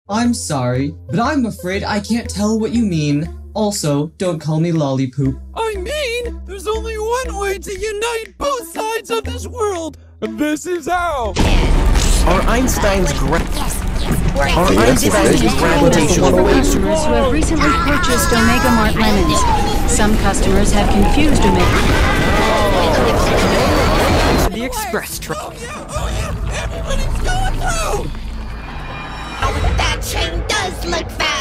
I'm sorry, but I'm afraid I can't tell what you mean. Also, don't call me Lollypoop. I mean, there's only one way to unite both sides of this world, and this is how. Are Einstein's gravitational waves customers who have recently purchased Omega Mart lemons. Some customers have confused Omega. The express train. Oh yeah, everybody's going through! Oh, that train does look fast!